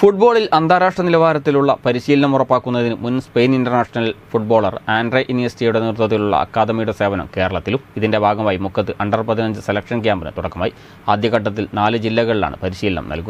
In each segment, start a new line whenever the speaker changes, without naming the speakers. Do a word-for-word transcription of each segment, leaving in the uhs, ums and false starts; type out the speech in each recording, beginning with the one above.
ഫുട്ബോളിൽ അന്താരാഷ്ട്ര നിലവാരത്തിലുള്ള പരിശീലനം ഉറപ്പാക്കുന്നതിന് മുൻ സ്പെയിൻ ഇന്റർനാഷണൽ ഫുട്ബോളർ ആൻഡ്രേ ഇനിയസ്റ്റയുടെ നേതൃത്വത്തിലുള്ള അക്കാദമിയുടെ സേവനം കേരളത്തിലും ഇതിന്റെ ഭാഗമായി മുക്കത്ത് അണ്ടർ പതിനഞ്ച് സെലക്ഷൻ ക്യാമ്പിന് തുടക്കമായി. ആദ്യഘട്ടത്തിൽ നാല് ജില്ലകളിലാണ് പരിശീലനം നൽകുക.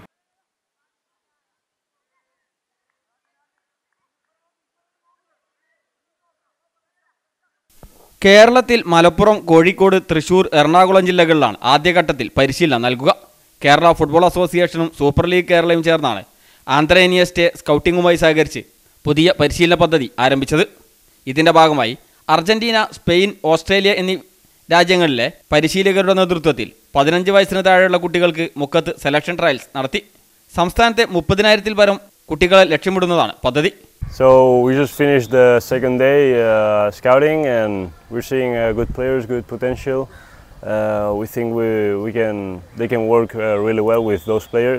കേരളത്തിൽ മലപ്പുറം, കോഴിക്കോട്, തൃശൂർ, എറണാകുളം ജില്ലകളിലാണ് ആദ്യഘട്ടത്തിൽ പരിശീലനം നൽകുക. കേരള ഫുട്ബോൾ അസോസിയേഷനും സൂപ്പർ ലീഗ് കേരളയും ചേർന്നാണ് ആൻഡ്രേ ഇനിയസ്റ്റെ സ്കൗട്ടിങ്ങുമായി സഹകരിച്ച് പുതിയ പരിശീലന പദ്ധതി ആരംഭിച്ചത്. ഇതിന്റെ ഭാഗമായി അർജന്റീന, സ്പെയിൻ, ഓസ്ട്രേലിയ എന്നീ രാജ്യങ്ങളിലെ പരിശീലകരുടെ നേതൃത്വത്തിൽ പതിനഞ്ച് വയസ്സിന് താഴെയുള്ള കുട്ടികൾക്ക് മുക്കത്ത് സെലക്ഷൻ ട്രയൽസ് നടത്തി. സംസ്ഥാനത്തെ മുപ്പതിനായിരത്തിൽ പരം കുട്ടികളെ ലക്ഷ്യമിടുന്നതാണ് പദ്ധതി.
So we just finished the second day uh, scouting, and we're seeing uh, good players, good potential. Uh, we think we we can they can work uh, really well with those players.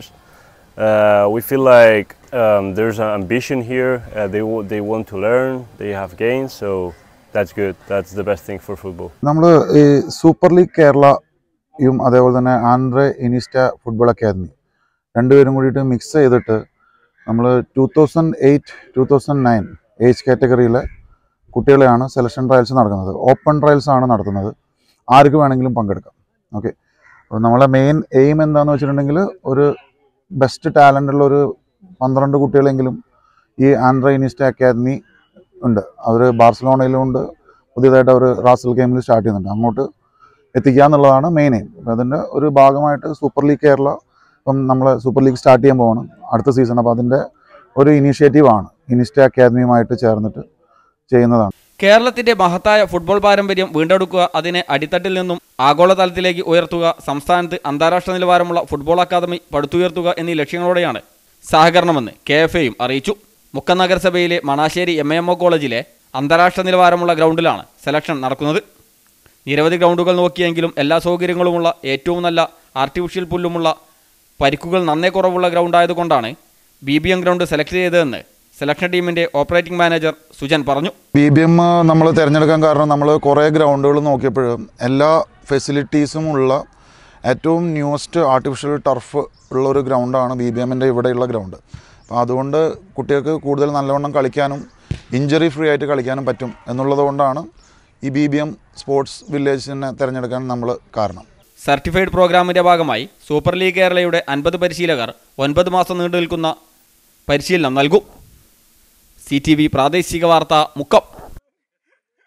Uh, we feel like um, there's an ambition here. Uh, they they want to learn. They have gains, so that's good. That's the best thing for football.
നമ്മൾ ഈ super league കേരളയും അതേപോലെ തന്നെ Andre ഇനിസ്റ്റ football academy രണ്ടുപേരും കൂടിയിട്ട് mix ചെയ്തിട്ട് നമ്മൾ two thousand eight two thousand nine age കാറ്റഗറിയിലെ കുട്ടികളെയാണ് സെലക്ഷൻ ട്രയൽസ് നടക്കുന്നത്. ഓപ്പൺ ട്രയൽസ് ആണ് നടത്തുന്നത്. ആർക്ക് വേണമെങ്കിലും പങ്കെടുക്കാം. ഓക്കെ, അപ്പോൾ നമ്മളെ മെയിൻ എയിം എന്താണെന്ന് വെച്ചിട്ടുണ്ടെങ്കിൽ ഒരു ബെസ്റ്റ് ടാലൻ്റ് ഉള്ള ഒരു പന്ത്രണ്ട് കുട്ടികളെങ്കിലും ഈ ആൻഡ്രേ ഇനിസ്റ്റ അക്കാദമി ഉണ്ട്. അവർ ബാർസലോണയിലും ഉണ്ട്. പുതിയതായിട്ട് അവർ റാസൽ ഗെയിമിൽ സ്റ്റാർട്ട് ചെയ്യുന്നുണ്ട്. അങ്ങോട്ട് എത്തിക്കുക എന്നുള്ളതാണ് മെയിൻ എയിം. അപ്പോൾ അതിൻ്റെ ഒരു ഭാഗമായിട്ട് സൂപ്പർ ലീഗ് കേരള ഇപ്പം നമ്മൾ സൂപ്പർ ലീഗ് സ്റ്റാർട്ട് ചെയ്യാൻ പോവാണ് അടുത്ത സീസൺ. അപ്പോൾ അതിൻ്റെ ഒരു ഇനീഷ്യേറ്റീവാണ് ഇനിസ്റ്റ അക്കാദമിയുമായിട്ട് ചേർന്നിട്ട് ചെയ്യുന്നതാണ്.
കേരളത്തിന്റെ മഹത്തായ ഫുട്ബോൾ പാരമ്പര്യം വീണ്ടെടുക്കുക, അതിനെ അടിത്തട്ടിൽ നിന്നും ആഗോളതലത്തിലേക്ക് ഉയർത്തുക, സംസ്ഥാനത്ത് അന്താരാഷ്ട്ര നിലവാരമുള്ള ഫുട്ബോൾ അക്കാദമി പടുത്തുയർത്തുക എന്നീ ലക്ഷ്യങ്ങളോടെയാണ് സഹകരണമെന്ന് കെ എഫ് എയും അറിയിച്ചു. മുക്കം നഗരസഭയിലെ മണാശ്ശേരി എം എം ഒ കോളേജിലെ അന്താരാഷ്ട്ര നിലവാരമുള്ള ഗ്രൗണ്ടിലാണ് സെലക്ഷൻ നടക്കുന്നത്. നിരവധി ഗ്രൗണ്ടുകൾ നോക്കിയെങ്കിലും എല്ലാ സൗകര്യങ്ങളുമുള്ള, ഏറ്റവും നല്ല ആർട്ടിഫിഷ്യൽ പുല്ലുമുള്ള, പരിക്കുകൾ നന്നേ കുറവുള്ള ഗ്രൗണ്ടായതുകൊണ്ടാണ് B B M ground select ചെയ്തതെന്ന് സെലക്ഷൻ ടീമിൻ്റെ ഓപ്പറേറ്റിംഗ് മാനേജർ സുജൻ പറഞ്ഞു.
ബി ബി എം നമ്മൾ തിരഞ്ഞെടുക്കാൻ കാരണം നമ്മൾ കുറേ ഗ്രൗണ്ടുകൾ നോക്കിയപ്പോഴും എല്ലാ ഫെസിലിറ്റീസും ഉള്ള ഏറ്റവും ന്യൂവസ്റ്റ് ആർട്ടിഫിഷ്യൽ ടർഫ് ഉള്ള ഒരു ഗ്രൗണ്ടാണ് ബി ബി എമ്മിൻ്റെ ഇവിടെയുള്ള ഗ്രൗണ്ട്. അപ്പോൾ അതുകൊണ്ട് കുട്ടികൾക്ക് കൂടുതൽ നല്ലവണ്ണം കളിക്കാനും ഇഞ്ചറി ഫ്രീ ആയിട്ട് കളിക്കാനും പറ്റും എന്നുള്ളത് കൊണ്ടാണ് ഈ ബി ബി എം സ്പോർട്സ് വില്ലേജിനെ തിരഞ്ഞെടുക്കാൻ നമ്മൾ കാരണം.
സർട്ടിഫൈഡ് പ്രോഗ്രാമിൻ്റെ ഭാഗമായി സൂപ്പർ ലീഗ് കേരളയുടെ അൻപത് പരിശീലകർ ഒൻപത് മാസം നീണ്ടു നിൽക്കുന്ന പരിശീലനം നൽകും. സി ടി വി പ്രാദേശിക വാർത്ത മുക്കം.